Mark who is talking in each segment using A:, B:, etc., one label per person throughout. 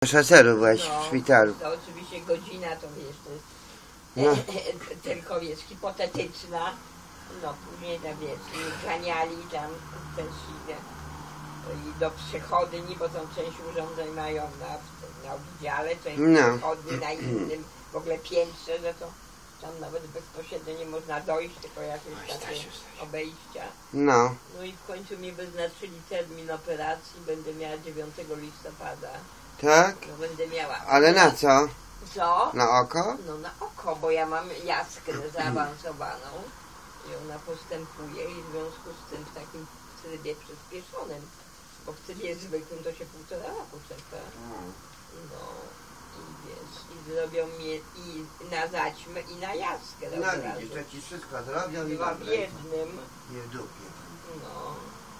A: Szaseru byłaś
B: No,
A: w szpitalu.
B: to oczywiście godzina to wiesz, to jest tylko wiesz, hipotetyczna. No później tam wiesz, ganiali tam też i do przychodni, bo tą część urządzeń mają na oddziale, część przychodni na innym w ogóle piętrze, że to tam nawet bezpośrednio nie można dojść, tylko jakieś takie obejścia.
A: No.
B: No i w końcu mi wyznaczyli termin operacji, będę miała 9 listopada.
A: Tak?
B: No będę miała.
A: Ale na co?
B: Co?
A: Na oko?
B: No na oko, bo ja mam jaskrę zaawansowaną i ona postępuje i w związku z tym w takim trybie przyspieszonym, bo w trybie zwykłym to się 1,5 roku czeka. No i wiesz, i zrobią mnie i na zaćmę i na jaskrę.
A: No widzisz, to ci wszystko zrobią i
B: w jednym.
A: I w dupie.
B: No.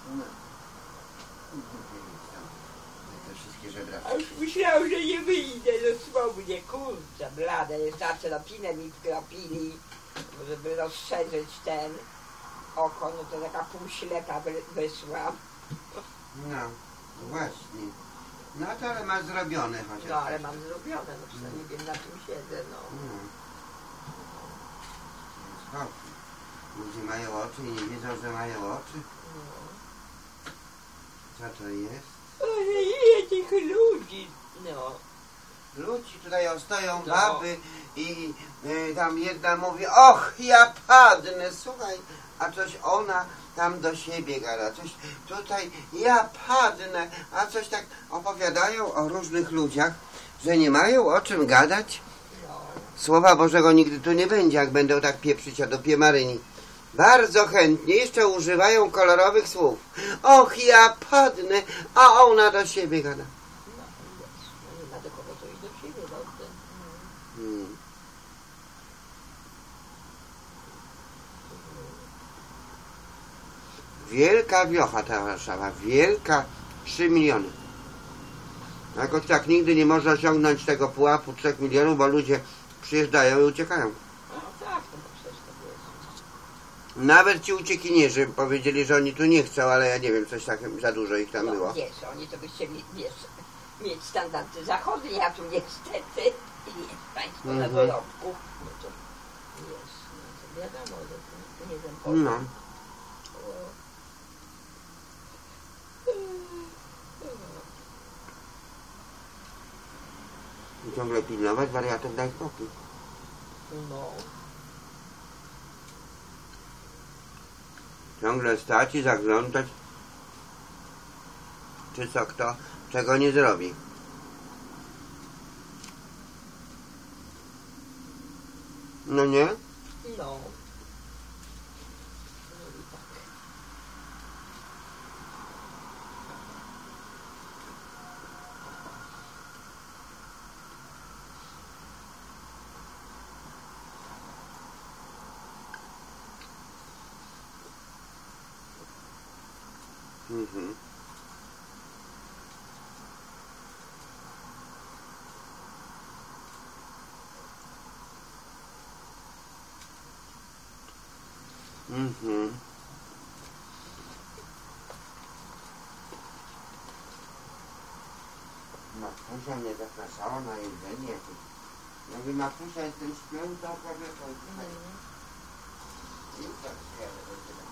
A: Te wszystkie żebraki.
B: A już myślałam, że nie wyjdę dosłownie, kurczę, blade, jeszcze atropinę mi wkropili, żeby rozszerzyć ten oko, no to taka półślepa wyszła.
A: No, właśnie. No to ale masz zrobione chociaż.
B: No ale mam zrobione, no przynajmniej wiem na czym siedzę, no.
A: Spokój. Ludzie mają oczy i nie wiedzą, że mają oczy. Co to jest?
B: Ale ile tych ludzi, no.
A: Ludzi tutaj stoją baby i tam jedna mówi, och, ja padnę, słuchaj, a coś ona tam do siebie gada, coś tutaj, ja padnę, a coś tak opowiadają o różnych ludziach, że nie mają o czym gadać. Słowa Bożego nigdy tu nie będzie, jak będą tak pieprzyć, a do piemaryni. Bardzo chętnie jeszcze używają kolorowych słów. Och, ja padnę, a ona do siebie gada.
B: No nie ma do kogo to iść do siebie, dobrze.
A: Wielka wiocha ta Warszawa, wielka, 3 miliony. Jakoś tak nigdy nie można osiągnąć tego pułapu 3 milionów, bo ludzie przyjeżdżają i uciekają.
B: No tak, no przecież to jest.
A: Nawet ci uciekinierzy powiedzieli, że oni tu nie chcą, ale ja nie wiem, coś tak za dużo ich tam było.
B: Wiesz, oni to by chcieli, wiesz, mieć standardy zachodnie, a tu niestety jest państwo na dorobku. No to wiesz, no to wiadomo, że to nie wiem po
A: No. I ciągle pilnować wariatów, daj spokój.
B: No.
A: Ciągle stać i zaglądać, czy co kto, czego nie zrobi. No nie?
B: No.
A: Matusia mnie zapraszała na jedzenie. Ja mówię, Matusia, jestem święta, prawie końca. I tak się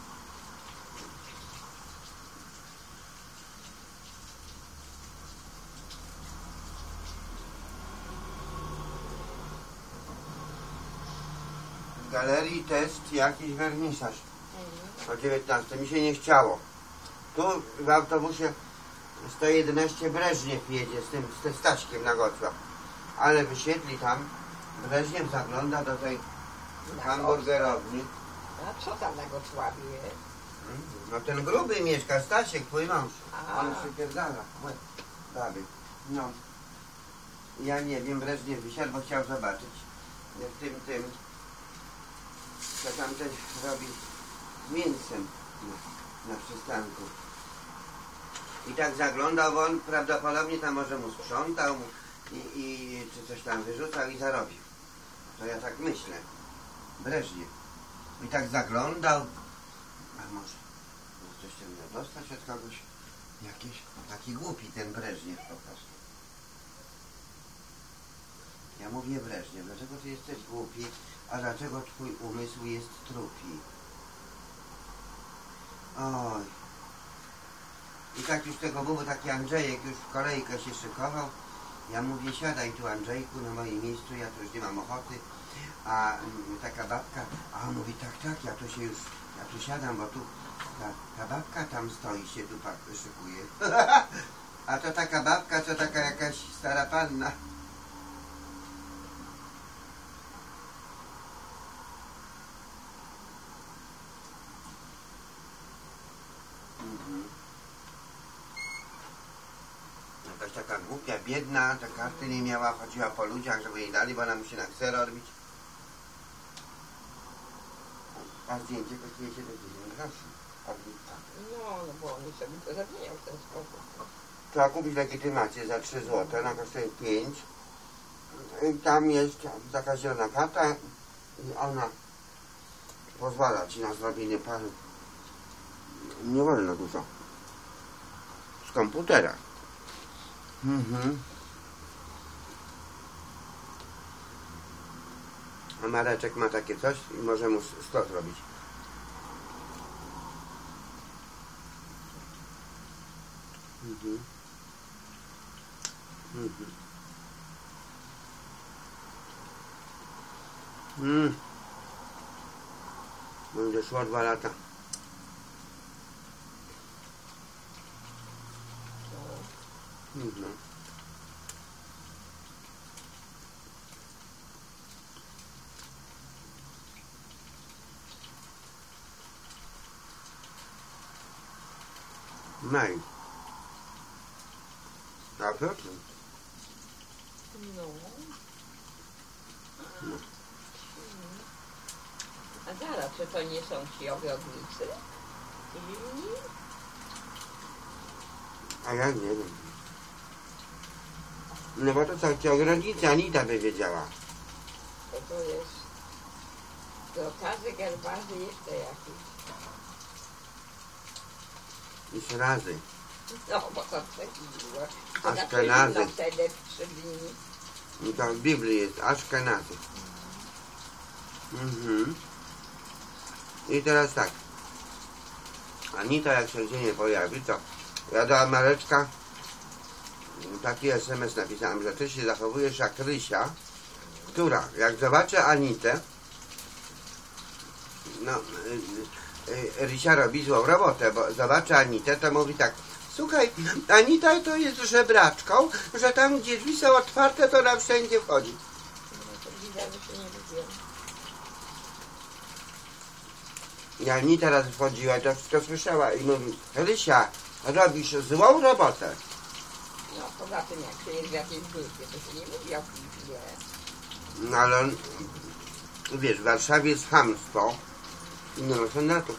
A: w galerii test jakiś wernisaż o 19. Mi się nie chciało. Tu w autobusie 111 Breżniew jedzie z Staśkiem na Gocław. Ale wysiedli tam, Breżniew zagląda do tej hamburgerowni.
B: A co tam na Gocławiu jest?
A: No ten gruby mieszka, Stasiek, twój mąż. On przypierdala. Baby. No. Ja nie wiem, Breżniew wysiadł, bo chciał zobaczyć tym, co tam ten robi z mięsem na przystanku. I tak zaglądał, bo on prawdopodobnie tam może mu sprzątał i czy coś tam wyrzucał i zarobił. To ja tak myślę. Breżniew. I tak zaglądał. A może coś tam miał dostać od kogoś? Jakiś taki głupi ten Breżniew po prostu. Ja mówię Breżniew, dlaczego ty jesteś głupi, a dlaczego twój umysł jest trupi? Oj. I tak już tego było, taki Andrzejek już w kolejkę się szykował. Ja mówię, siadaj tu Andrzejku na moim miejscu, ja tu już nie mam ochoty. A taka babka, a on mówi, tak, ja tu siadam, bo tu ta babka tam stoi, się tu szykuje. A to taka babka, to taka jakaś stara panna. Jakaś taka głupia, biedna, ta karty nie miała, chodziła po ludziach, żeby jej dali, bo ona musi na ksero robić. A zdjęcie kosztuje 70 groszy.
B: No bo oni sobie to zamienią w ten sposób.
A: Trzeba kupić legitymację za 3 zł, ona kosztuje 5. I tam jest taka zielona karta i ona pozwala ci na zrobienie paru. Nie wolno dużo. Z komputera. A Mareczek ma takie coś i może mu 100 zrobić. Będzie szło 2 lata. Maj. A proszę.
B: No. A zaraz, czy to nie są ci ogrodnicy? Inni?
A: A ja nie wiem. No bo to są ci ogrodnicy, Anita by wiedziała.
B: To jest grotazy, gerbazy, jeszcze jakieś.
A: Już razy.
B: No, bo to przechodziło.
A: Aszkenazy.
B: Wtedy w 3 dni.
A: No to w Biblii jest Aszkenazy. I teraz tak. Anita jak się gdzie nie pojawi, to ja do Mareczka taki SMS napisałem, że ty się zachowujesz jak Rysia, która jak zobaczy Anitę, no Rysia robi złą robotę, bo zobaczy Anitę, to mówi tak: słuchaj, Anita to jest żebraczką, że tam gdzie drzwi są otwarte, to ona wszędzie wchodzi.
B: No to widać, że się nie lubię.
A: I Anita raz wchodziła, to wszystko słyszała i mówi: Rysia, robisz złą robotę.
B: No poza tym, jak się jest w jakiejś grupie, to się nie mówi o klipie.
A: No ale on, wiesz, w Warszawie jest chamstwo i nie ma standardów.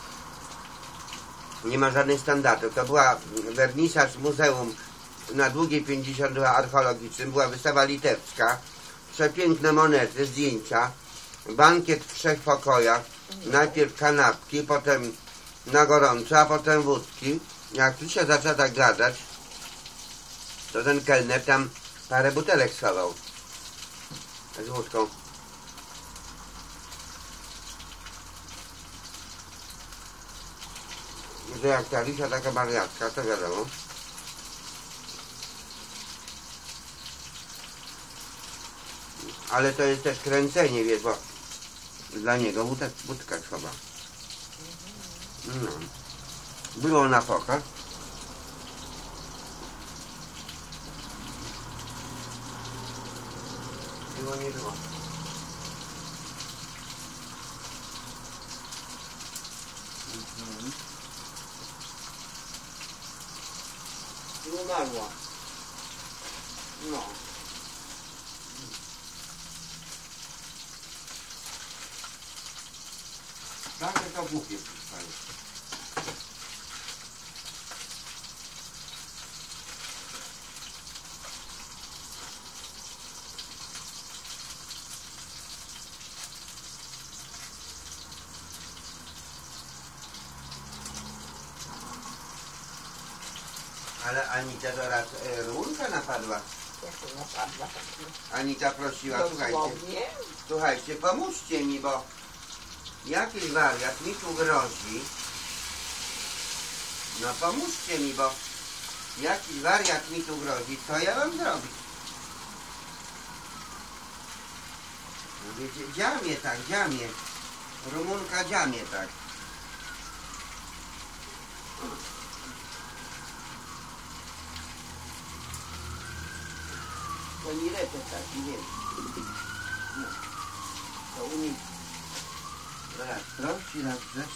A: Nie ma żadnych standardów. To była wernisaż muzeum na Długiej 52 archeologicznym, była wystawa litewska, przepiękne monety, zdjęcia, bankiet w 3 pokojach, najpierw kanapki, potem na gorąco, a potem wódki. Jak Krysia zaczęła tak gadać, to ten kelner tam parę butelek schował z wódką. Że jak ta Lisia taka wariatka, to wiadomo. Ale to jest też kręcenie, wiesz, bo dla niego wódka schowa. No. Było na pokaz. Było, nie było. I umarła. No. Prawie to głupie przystaje. Ale Anita to raz rurka napadła
B: Jak to napadła tak
A: Anita prosiła, słuchajcie,
B: dosłownie?
A: słuchajcie, pomóżcie mi, bo jakiś wariat mi tu grozi. No pomóżcie mi, bo jakiś wariat mi tu grozi. Co ja mam zrobić? No wiecie, dziamie tak, dziamie. Rumunka dziamie tak. To nie lepsze tak, nie wiem. No. To u nich raz prości, raz wreszcie.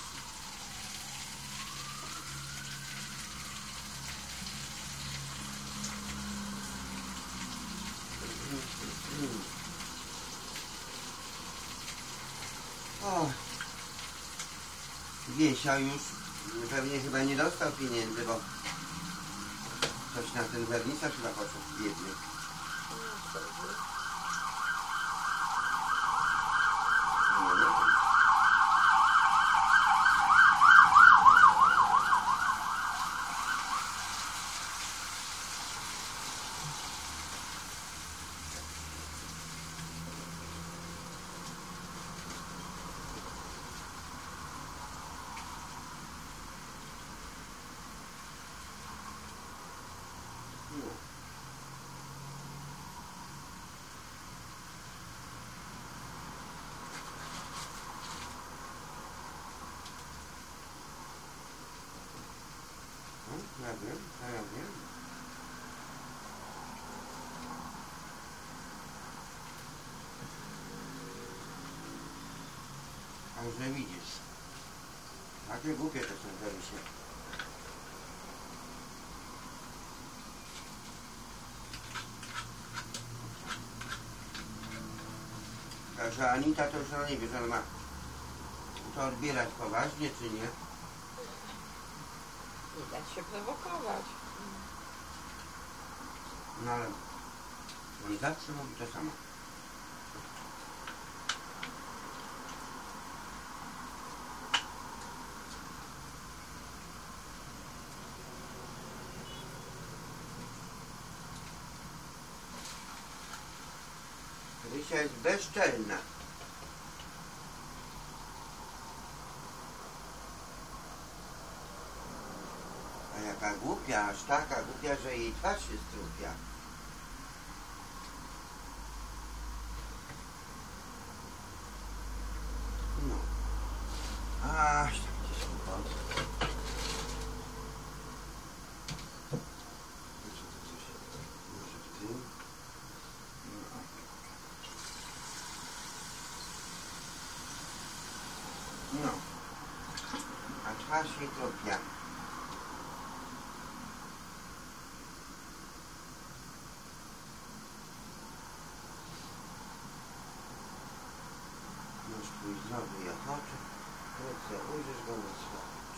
A: O, Wiesia już pewnie chyba nie dostał pieniędzy, bo coś na ten wernisaż chyba poszedł biedny. Nie wiem. Ja wiem, ja wiem. A że widzisz, takie głupie to są wernisie. Także Anita to już ona nie wie, że ona ma to odbierać poważnie, czy nie.
B: Nie dać się prowokować.
A: No ale on zawsze mówi to samo. Rysia jest bezczelna. A jaka głupia, aż taka głupia, że jej twarz się strupia. No. Aż tam gdzieś wypadł. Może w tym? No. A twarz się trupia. Masz twój zdrowy i ochoczy, wkrótce ujrzysz go na słowicz.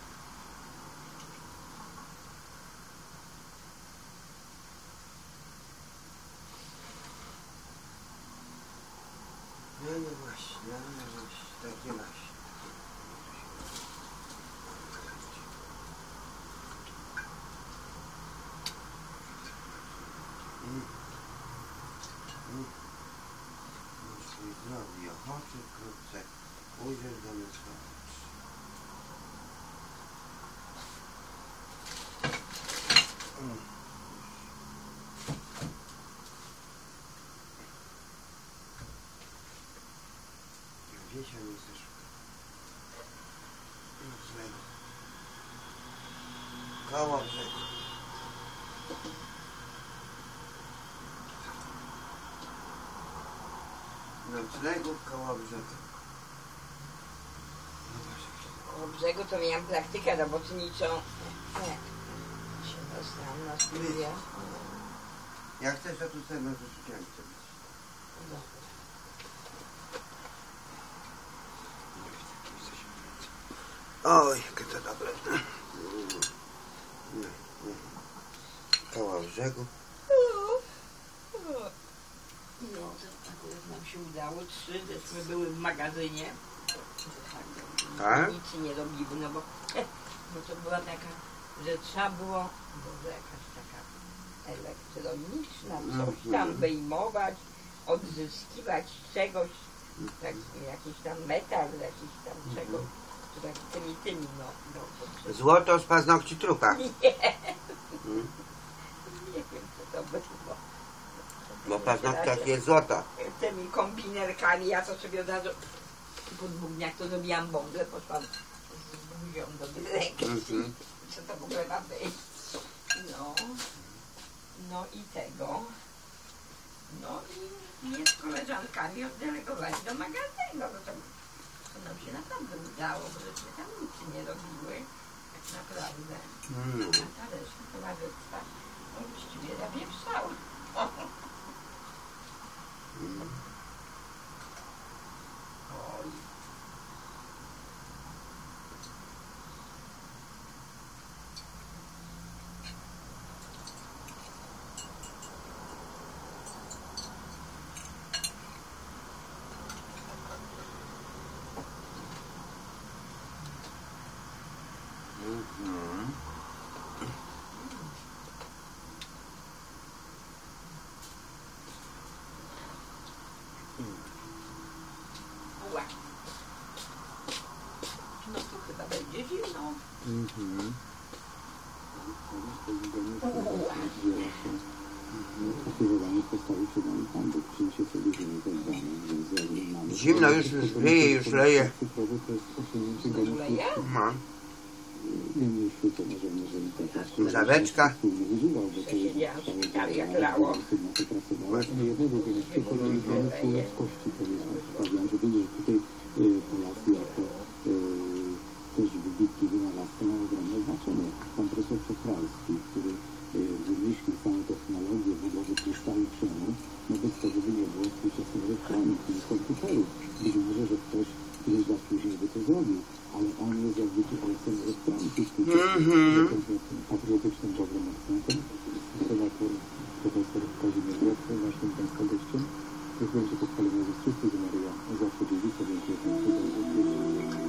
A: No właśnie, takie właśnie. Masz twój zdrowy i ochoczy, wkrótce ujrzysz go na słowicz. Wiesia nie chce szukać. Nocnego. Koło brzegu. Noclegów koło brzegu.
B: Koło brzegu to miałam praktykę robotniczą. Nie. Się dostałam na studia.
A: Jak chcesz, to tu sobie możesz uciąć. Oj, jakie to dobre. Koło brzegu.
B: No, to akurat nam się udało. 3 żeśmy były w magazynie.
A: Tak?
B: Nic nie robiły, no bo to była taka, że trzeba było, Boże, jakaś taka elektroniczna, coś tam wyjmować, odzyskiwać czegoś, tak, jakiś tam metal, jakiś tam czegoś, czy tak tymi, no.
A: Złoto z paznokci trupa.
B: Nie. Nie wiem, co to było.
A: Bo w paznokciach jest złoto.
B: Tymi kombinerkami, ja to sobie od razu po 2 dniach to zrobiłam bądź, poszłam z buzią do dyrekcji. Co to w ogóle ma być? No i tego. No i mnie z koleżankami oddelegowali do magazynu. To nam się naprawdę udało, bo żeśmy tam nic nie robiły. Tak naprawdę. A ta reszta towarzystwa właściwie zapieprzała. Oj. No to chyba będzie zimno.
A: Zimno, już wieje, już leje.
B: Leje?
A: No. Zaweczka.
B: Przesiedziałam w szpitalu, jak lało.
C: też wybitny wynalazca ma ogromne znaczenie. Pan profesor Czepralski, który wymyślił całą technologię budowy kryształu cieniu, no bez tego by nie było współczesnej elektroniki i komputerów. Być może, że ktoś ileś lat później by to zrobił, ale on jest jakby ojcem elektroniki współczesnej, patriotycznym dobrym akcentem. Senator profesor Kazimierz Łotwy, naszym państwa gościem. Niech będzie pochwalony ze wszystkich, Maryja zawsze dziewica, dziękuję Państwu bardzo.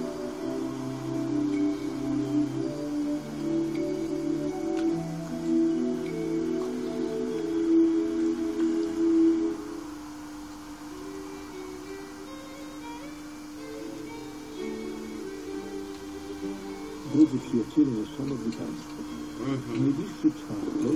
C: Drodzy przyjaciele, szanowni Państwo, najbliższy czwartek,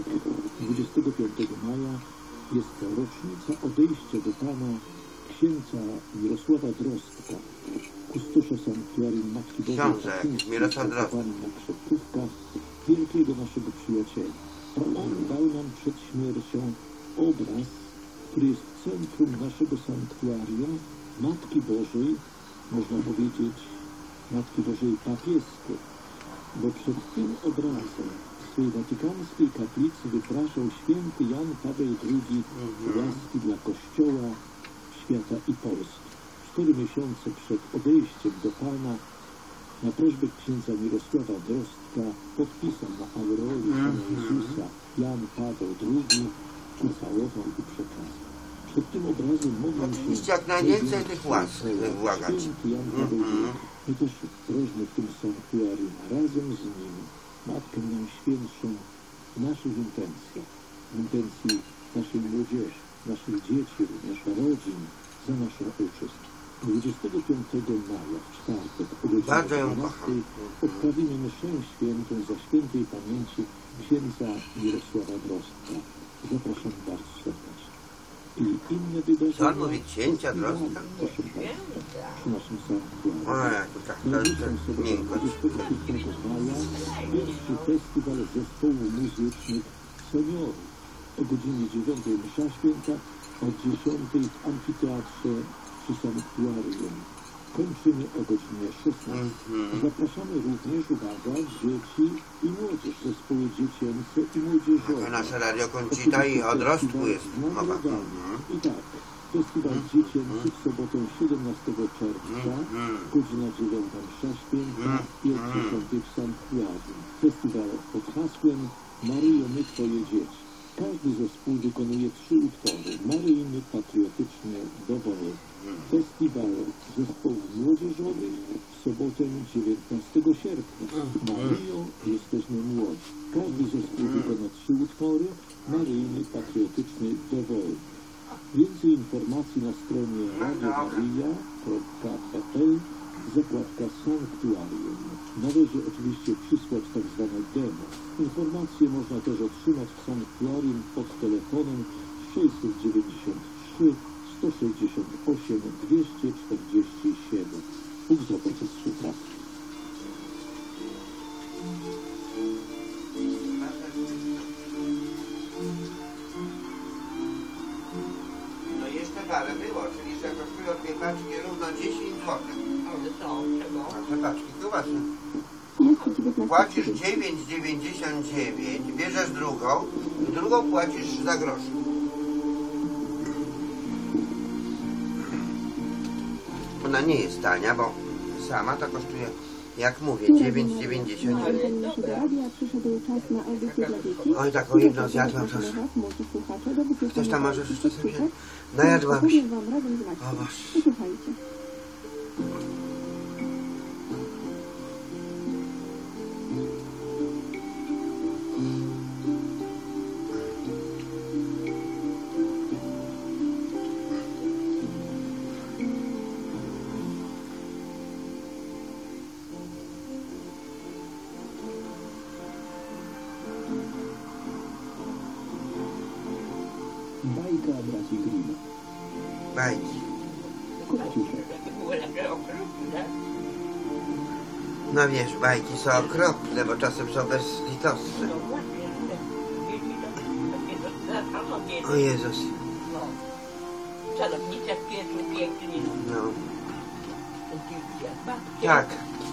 C: 25 maja, jest to rocznica odejścia do Pana księdza Mirosława Drostka, kustosza sanktuarium Matki Bożej
A: Mirosław Drostek,
C: Panna Krzeptówka, wielkiego naszego przyjaciela. To on dał nam przed śmiercią obraz, który jest w centrum naszego sanktuarium Matki Bożej, można powiedzieć Matki Bożej papieskiej, bo przed tym obrazem w swojej watykańskiej kaplicy wypraszał święty Jan Paweł II łaski dla Kościoła, świata i Polski. 4 miesiące przed odejściem do Pana na prośbę księdza Mirosława Drostka podpisał na aureoli Pana Jezusa Jan Paweł II, ucałował i przekazał. Przed tym obrazem modlą się
A: oczywiście jak najwięcej tych łask wybłagać.
C: święty Jan Paweł II. My też prośmy w tym sanktuarium razem z nim Matkę Najświętszą w naszych intencjach, w intencji naszej młodzieży, naszych dzieci, również rodzin, za naszą ojczyznę. 25 maja, w czwartek, o
A: Bardzo ją
C: 12
A: kocham.
C: odprawimy mszę świętą za świętej pamięci księdza Mirosława Drostka. Zapraszam bardzo serdecznie. I inne wydarzenia...
A: Co on mówi, księcia Drostka?
C: Proszę Państwa, przy naszym sanktuarium.
A: Ojej, to tak, to miękko.
C: 25 maja pierwszy festiwal zespołów muzycznych seniorów. O godzinie 9 msza święta, o 10 w amfiteatrze przy sanktuarium. Kończymy o godzinie 16. Zapraszamy również, uwaga, dzieci i młodzież, zespoły dziecięce i młodzieżowe.
A: Nasze Radio Koncita i o Drostku jest mowa.
C: I tak, festiwal dziecięcy w sobotę 17 czerwca, godzina 9 msza święta, pierwszy w sanktuarium. Festiwal pod hasłem Maryjo, my Twoje dzieci. Każdy zespół wykonuje 3 utwory. Maryjny, patriotyczny, dowolny. Festiwal zespołów młodzieżowych w sobotę 19 sierpnia. Maryjo, jesteśmy młodzi. Każdy zespół wykona 3 utwory. Maryjny, patriotyczny, dowolny. Więcej informacji na stronie radiomaryja.pl, zakładka Sanktuarium. Należy oczywiście przysłać tak zwane demo. Informacje można też otrzymać w Sanktuarium pod telefonem 693 168 247. Bóg zapłaci słucha.
A: No jeszcze parę było, czyli że kosztują 2 paczki równo 10 zł.
B: Ale co, czego?
A: A te paczki kiełbasy. Płacisz 9,99, bierzesz drugą płacisz za grosz. Ona nie jest tania, bo sama to kosztuje, jak mówię, 9,99. Oj, taką jedną zjadłam też. Ktoś tam może jeszcze sobie najadłam się. O Boże.
C: Bajka braci Grimm.
A: Bajki.
C: Kopciuszek.
A: No wiesz, bajki są okropne, bo czasem są bezlitosne. O Jezus.
B: No. Czarownica w pieczu pięknie.
A: No. Tak.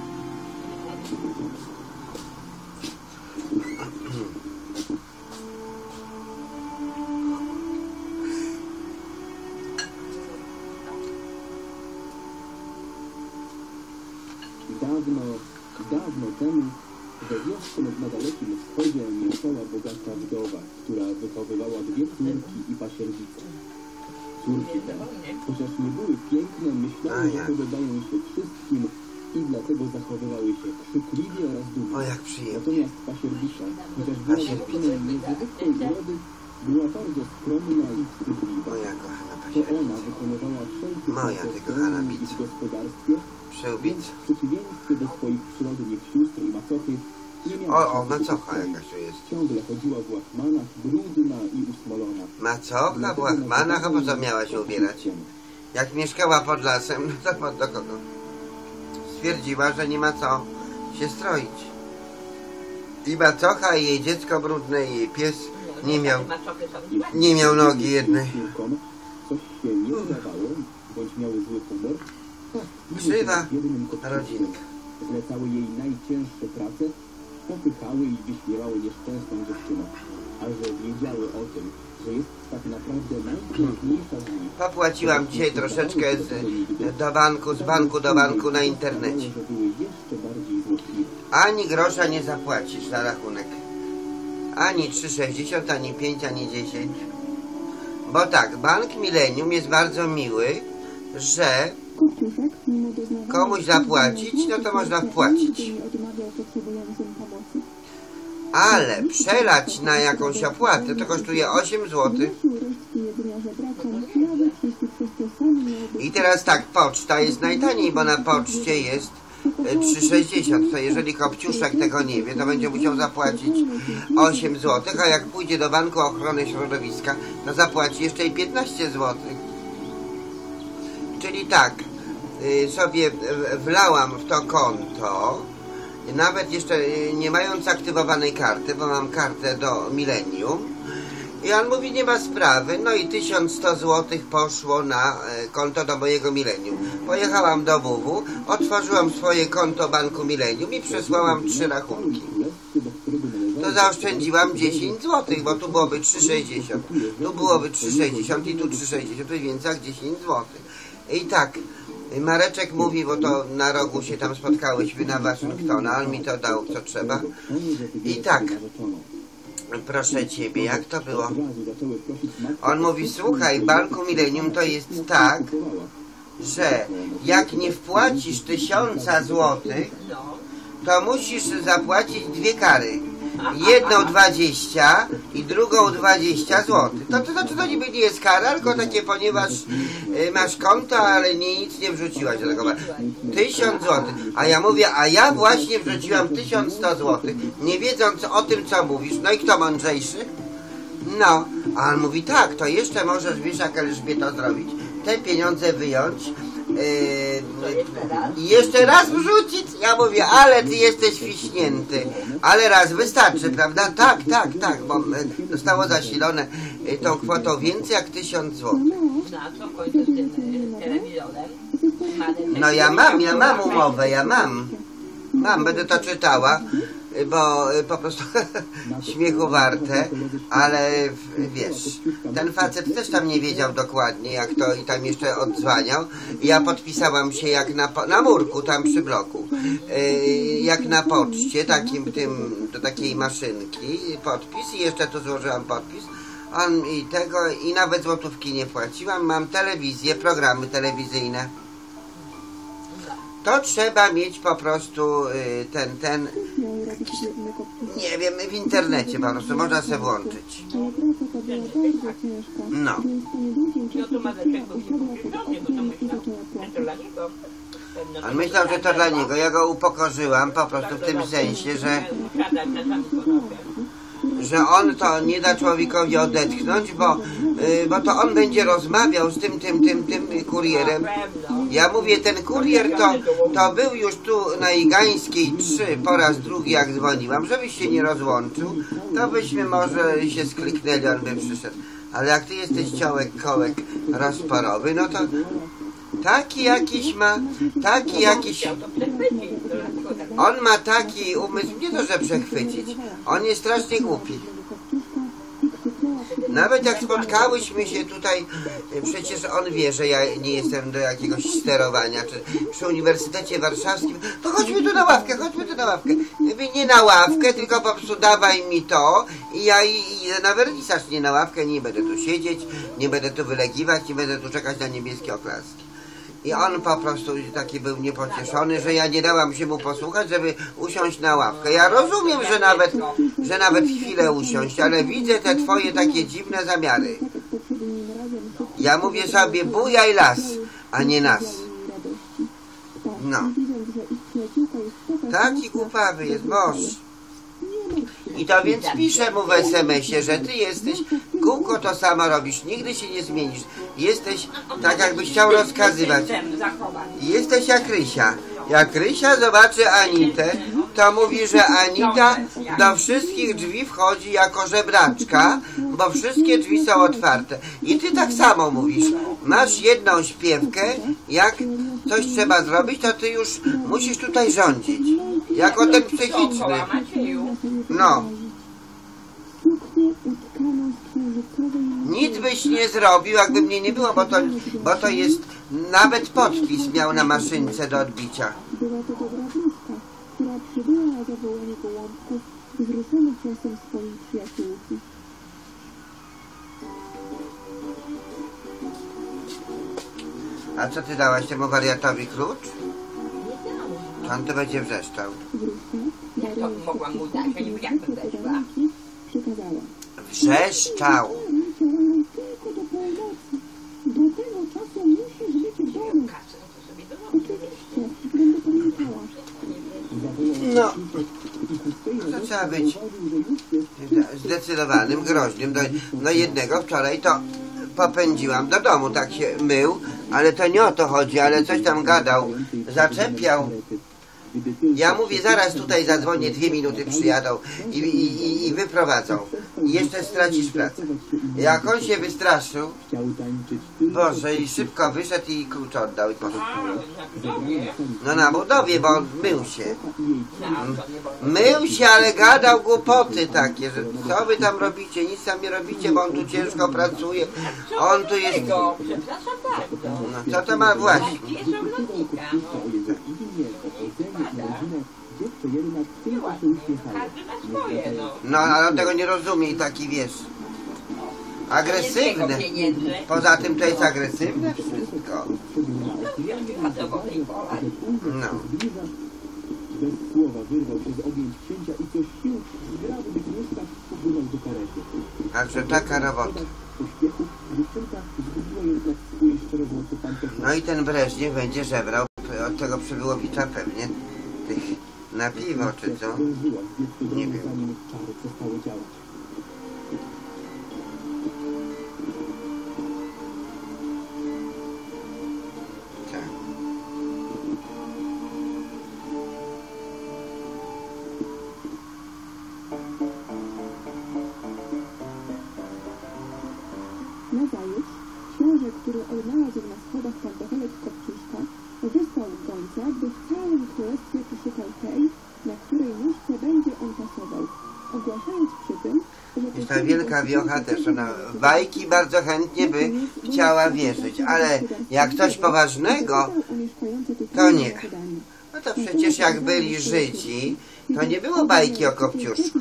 C: Dawno temu we wiosce na dalekim wschodzie mieszkała bogata wdowa, która wychowywała 2 córki i pasierbice. Córki te, chociaż nie były piękne, myślały, że podobają się wszystkim i dlatego zachowywały się krzykliwie oraz dumnie.
A: O, jak przyjemnie.
C: Natomiast pasierbica, chociaż była dziewczyną niezwykłej urody, była bardzo skromna i wstydliwa.
A: Moja kochana
C: To
A: pasierbica.
C: ona wykonywała wszelkie
A: Moja
C: prace
A: ty kochana
C: w
A: bica.
C: gospodarstwie,
A: Przełbic.
C: więc w przeciwieństwie do swoich przyrodnich sióstr i macochy nie miała
A: O,
C: czasu
A: macocha
C: do
A: jakaś tu jest.
C: Ciągle chodziła w łachmanach, brudna i usmolona.
A: Macocha w łachmanach, a po co miała się ubierać? Jak mieszkała pod lasem, no to do kogo? Stwierdziła, że nie ma co się stroić. I macocha, i jej dziecko brudne, i jej pies nie miał nogi jednej.
C: Coś się nie udawało, bądź miały zły humor.
A: Krzywa
C: Jedynym kopciuszkiem.
A: rodzinka.
C: Zlecały jej najcięższe prace, popychały i wyśmiewały nieszczęsną dziewczynę. A że wiedziały o tym, że jest tak naprawdę najpiękniejsza z nich.
A: Popłaciłam dzisiaj troszeczkę z banku do banku na internecie.
C: Że były jeszcze bardziej złośliwe.
A: Ani grosza nie zapłacisz za rachunek. Ani 3,60, ani 5, ani 10. Bo tak, Bank Millennium jest bardzo miły, że komuś zapłacić, no to można wpłacić. Ale przelać na jakąś opłatę to kosztuje 8 zł. I teraz tak, poczta jest najtaniej, bo na poczcie jest 3,60. To jeżeli Kopciuszek tego nie wie, to będzie musiał zapłacić 8 zł, a jak pójdzie do Banku Ochrony Środowiska, to zapłaci jeszcze i 15 zł. Czyli tak, sobie wlałam w to konto, nawet jeszcze nie mając aktywowanej karty, bo mam kartę do Millennium, i on mówi, nie ma sprawy, no i 1100 zł poszło na konto do mojego Millennium. Pojechałam do WW, otworzyłam swoje konto Banku Millennium i przesłałam 3 rachunki. To zaoszczędziłam 10 zł, bo tu byłoby 3,60, tu byłoby 3,60 i tu 3,60, więc jak 10 zł. I tak, Mareczek mówi, bo to na rogu się tam spotkałyśmy na Waszyngtona, on mi to dał, co trzeba. I tak, proszę ciebie, jak to było? On mówi, słuchaj, w Banku Millennium to jest tak, że jak nie wpłacisz 1000 złotych, to musisz zapłacić 2 kary. Jedną 20 i drugą 20 zł. To znaczy to niby nie jest kara, tylko takie, ponieważ masz konto, ale nic nie wrzuciłaś do tego. 1000 zł. A ja mówię, a ja właśnie wrzuciłam 1100 zł, nie wiedząc o tym, co mówisz. No i kto mądrzejszy? No, a on mówi, tak, to jeszcze możesz, wiesz, jak Elżbieto, zrobić. Te pieniądze wyjąć i jeszcze raz wrzucić. Ja mówię, ale ty jesteś fiśnięty. Ale raz wystarczy, prawda? Tak, bo zostało zasilone tą kwotą więcej jak 1000 zł. No ja mam umowę, będę to czytała, bo po prostu śmiechu warte, ale wiesz, ten facet też tam nie wiedział dokładnie jak to i tam jeszcze odzwaniał. Ja podpisałam się jak na murku tam przy bloku, jak na poczcie, takim tym, do takiej maszynki, podpis i jeszcze tu złożyłam podpis. I nawet złotówki nie płaciłam, mam telewizję, programy telewizyjne. To trzeba mieć po prostu nie wiem, w internecie po prostu, można sobie włączyć. No. On myślał, że to dla niego. Ja go upokorzyłam po prostu w tym sensie, że on to nie da człowiekowi odetchnąć, bo to on będzie rozmawiał z tym kurierem. Ja mówię, ten kurier to był już tu na Igańskiej 3 po raz drugi, jak dzwoniłam, żebyś się nie rozłączył, to byśmy może się skliknęli, on by przyszedł. Ale jak ty jesteś kołek rozporowy, no to taki jakiś on ma taki umysł, nie to, że przechwycić, on jest strasznie głupi. Nawet jak spotkałyśmy się tutaj, przecież on wie, że ja nie jestem do jakiegoś sterowania, czy przy Uniwersytecie Warszawskim, to chodźmy tu na ławkę. Mówię, nie na ławkę, tylko po prostu dawaj mi to i ja idę na wernisaż, nie na ławkę, nie będę tu siedzieć, nie będę tu wylegiwać, nie będę tu czekać na niebieskie oklaski. I on po prostu taki był niepocieszony, że ja nie dałam się mu posłuchać, żeby usiąść na ławkę. Ja rozumiem, że nawet chwilę usiąść, ale widzę te twoje takie dziwne zamiary. Ja mówię sobie, bujaj las, a nie nas. No. Taki głupawy jest, Boże. I to więc piszę mu w SMS-ie, że ty jesteś, kółko to samo robisz, nigdy się nie zmienisz. Jesteś tak, jakbyś chciał rozkazywać. Jesteś jak Rysia. Jak Rysia zobaczy Anitę, to mówi, że Anita do wszystkich drzwi wchodzi jako żebraczka, bo wszystkie drzwi są otwarte. I ty tak samo mówisz. Masz jedną śpiewkę, jak coś trzeba zrobić, to ty już musisz tutaj rządzić. Jako ten psychiczny. No. Nic byś nie zrobił, jakby mnie nie było, bo to jest, nawet podpis miał na maszynce do odbicia.
D: Była to dobra wróżka, która przybyła na zawołanie gołąbków wzruszonych czasem swojej przyjaciółki.
A: A co ty dałaś temu wariatowi klucz? On to będzie wrzeszczał.
B: To mogłam mu dać, a nie jak weszła.
A: Wrzeszczał.
D: Do tego czasu musisz być w domu.
A: No, to trzeba być zdecydowanym, groźnym. Do jednego wczoraj to popędziłam do domu, tak się mył, ale to nie o to chodzi, ale coś tam gadał, zaczepiał. Ja mówię, zaraz tutaj zadzwonię, 2 minuty przyjadą i wyprowadzą. I jeszcze stracisz pracę. Jak on się wystraszył, Boże, i szybko wyszedł i klucz oddał i poszedł. No na budowie, bo on mył się. Mył się, ale gadał głupoty takie, że co wy tam robicie, nic tam nie robicie, bo on tu ciężko pracuje. On tu jest... No co to ma właśnie?
C: jednak tylko się uśmiechało.
B: Każdy ma swoje, no.
A: No, ale on tego nie rozumie i taki, wiesz, agresywny.
B: Pieniędzy.
A: Poza tym to jest agresywne wszystko. No.
C: Bez słowa wyrwał się z objęć księcia i co sił zgrał Agnieszka upłynął do karety.
A: Także taka robota.
C: Uśmiechu dziewczynka zgubiła jednak swój szczerowłosy pantofel.
A: No i ten Breżniew będzie żebrał od tego Przybyłowicza pewnie tych na piwo czy co. Nie wiem.
C: Zanim czary przestały działać.
A: Tak.
D: Nazajutrz książę, który odnalazł na schodach pantofelek Kopciuszka, wysłał gońca, by w całym królestwie poszukał tej, na której nóżce będzie on pasował, ogłaszając przy tym, że
A: Jest ta wielka wiocha też, ona w bajki bardzo chętnie by chciała wierzyć, ale jak coś poważnego, to nie. No to przecież jak byli Żydzi, to nie było bajki o Kopciuszku.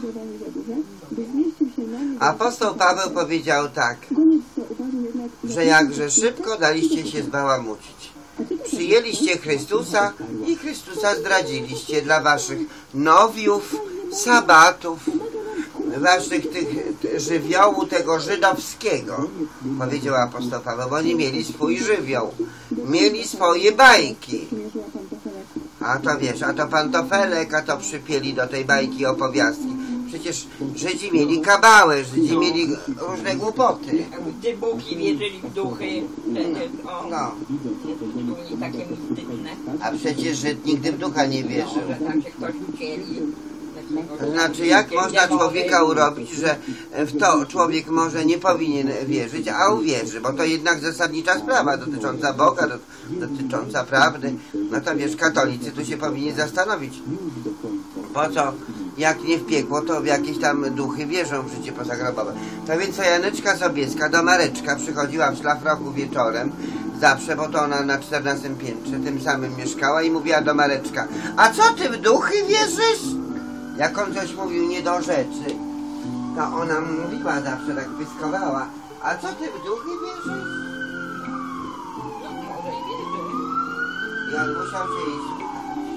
A: Apostoł Paweł powiedział tak, że jakże szybko daliście się zbałamucić. Przyjęliście Chrystusa i Chrystusa zdradziliście dla waszych nowiów, sabatów, waszych tych żywiołu tego żydowskiego, powiedział apostoł Paweł, bo oni mieli swój żywioł, mieli swoje bajki. A to wiesz, a to pantofelek, a to przypieli do tej bajki opowiastki. Przecież Żydzi mieli kabałę, Żydzi mieli różne głupoty.
B: Dybuki wierzyli w duchy. O,
A: No,
B: byli takie mistyczne.
A: a przecież Żyd nigdy w ducha nie wierzył.
B: Że tam się ktoś ucięli.
A: To znaczy, jak można człowieka urobić, że w to człowiek może nie powinien wierzyć, a uwierzy, bo to jednak zasadnicza sprawa dotycząca Boga, dotycząca prawdy. No to wiesz, katolicy tu się powinni zastanowić, po co, jak nie w piekło, to w jakieś tam duchy wierzą w życie pozagrobowe. To więc to Janeczka Sobieska do Mareczka przychodziła w szlafroku wieczorem, zawsze, bo to ona na 14 piętrze tym samym mieszkała i mówiła do Mareczka, a co ty w duchy wierzysz? Jak on coś mówił nie do rzeczy, to ona mówiła zawsze, tak pyskowała, a co ty w duchy wierzysz?
B: No może i wierzy.
A: I on musiał się jej słuchać.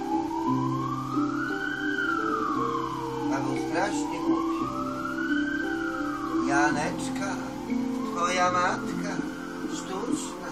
A: A był strasznie głupi. Janeczka, twoja matka, sztuczna.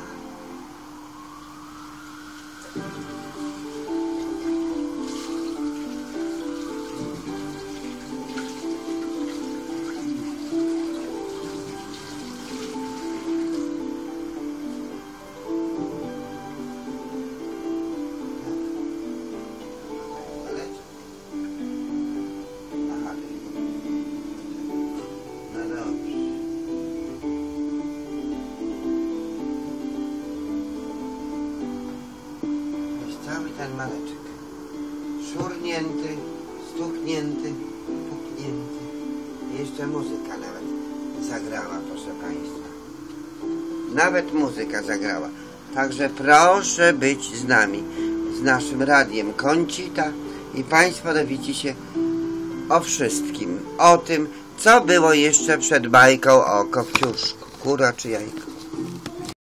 A: Cały ten Mareczek, szurnięty, stuknięty, puknięty. Jeszcze muzyka nawet zagrała, proszę Państwa. Nawet muzyka zagrała. Także proszę być z nami, z naszym radiem Koncita i Państwo dowiecie się o wszystkim, o tym, co było jeszcze przed bajką o Kopciuszku, kura czy jajko.